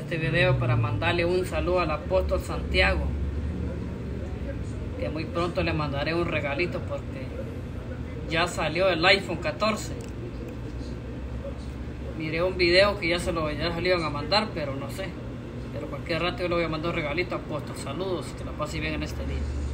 este video para mandarle un saludo al apóstol Santiago, que muy pronto le mandaré un regalito porque ya salió el iPhone 14. Miré un video que ya se lo iban a mandar, pero no sé. Pero cualquier rato yo le voy a mandar un regalito, apóstol. Saludos, que la pase bien en este día.